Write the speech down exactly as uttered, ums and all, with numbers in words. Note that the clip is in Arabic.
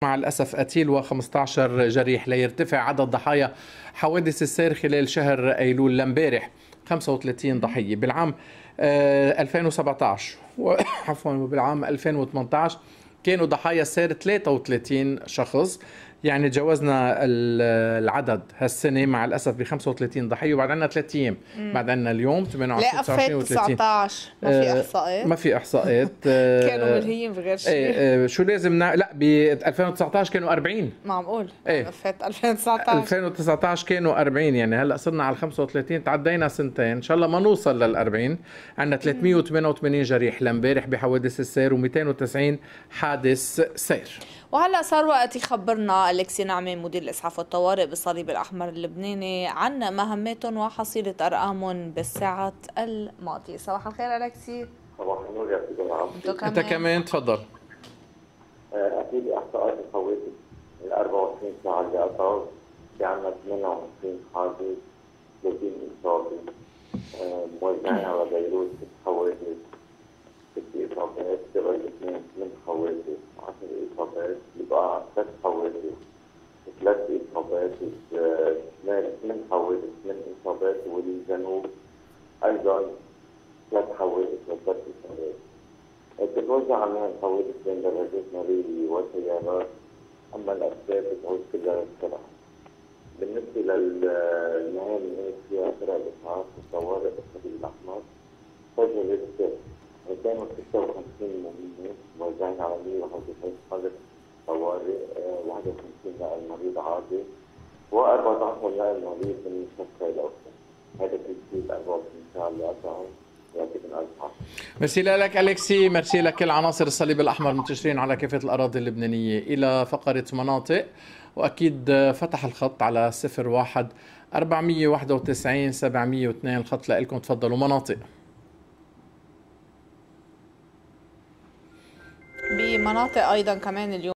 مع الأسف قتيل وخمسة عشر جريح ليرتفع عدد ضحايا حوادث السير خلال شهر أيلول لامبارح خمسة وثلاثين ضحية بالعام ألفين وسبعة عشر عفوا وبالعام ألفين وثمانية عشر كانوا ضحايا السير ثلاثة وثلاثين شخص. يعني تجاوزنا العدد هالسنة مع الأسف ب خمسة وثلاثين ضحية، وبعد عنا ثلاث أيام بعد عنا اليوم ثمانية وعشرين تسعة وعشرين وثلاثين تسعة عشر ما في إحصائيات ما في إحصائيات كانوا ملهيين بغير شيء. ايه شو لازم نا... لا ب ألفين وتسعة عشر كانوا أربعين. معقول ايه فات ألفين وتسعة عشر ألفين وتسعة عشر كانوا أربعين، يعني هلا صرنا على خمسة وثلاثين، تعدينا سنتين ان شاء الله ما نوصل لل أربعين. عندنا ثلاثمئة وثمانية وثمانين جريح لامبارح بحوادث السير ومئتين وتسعين حادث سير. وهلا صار وقت يخبرنا أليكسي نعمة مدير الاسعاف والطوارئ بالصليب الاحمر اللبناني عن مهماتهم وحصيله ارقامهم بالساعات الماضيه. صباح الخير أليكسي. صباح النور يا سيدي العرب. انت كمان تفضل. اكيد احصاءات الحوادث ال أربعة وعشرين ساعه اللي قطعوا في عندنا ثمانية وعشرين حادث، ثلاثين اصابه موزعين على بيروت ست حوادث، ست اصابات، سبع اثنين ثمان حوادث، عشر اصابات، يبقى ثلاث حوادث، ثلاث اصابات، شمال ثمان حوادث ثمان اصابات، والجنوب ايضا ثلاث حوادث وثلاث اصابات. تتوزع على الحوادث بين دراجات مرورية وسيارات، اما الاسباب بتعود كلها للسرعه. بالنسبه للمهام اللي فيها فرق الاسعاف والطوارئ بالصليب الاحمر سجلت مئتين وستة وخمسين مؤمنين موزعين على مئة وواحد وتسعين حالة طوارئ، واحد وخمسين نقل مريض عادي وأربعة عشر نقل مريض من المستشفى الأوسط. هذا تسجيل أربعة وعشرين ساعة اللي قطعوا. يعطيكم ألف عافية. ميرسي لك أليكسي، ميرسي لكل عناصر الصليب الأحمر المنتشرين على كافة الأراضي اللبنانية. إلى فقرة مناطق، وأكيد فتح الخط على صفر واحد أربعمئة وواحد وتسعين سبعمئة واثنين الخط لكم. تفضلوا مناطق. بمناطق أيضا كمان اليوم